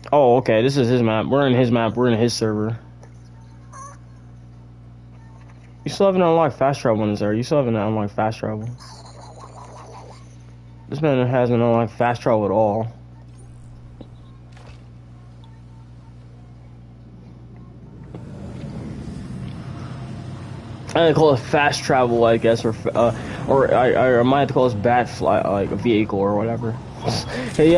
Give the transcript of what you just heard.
Oh, okay. This is his map. We're in his map. We're in his server. You still haven't unlocked fast travel in this area. You still haven't unlocked fast travel. This man hasn't unlocked fast travel at all. I call it fast travel, I guess, or I might have to call this bat fly, like a vehicle or whatever. Hey,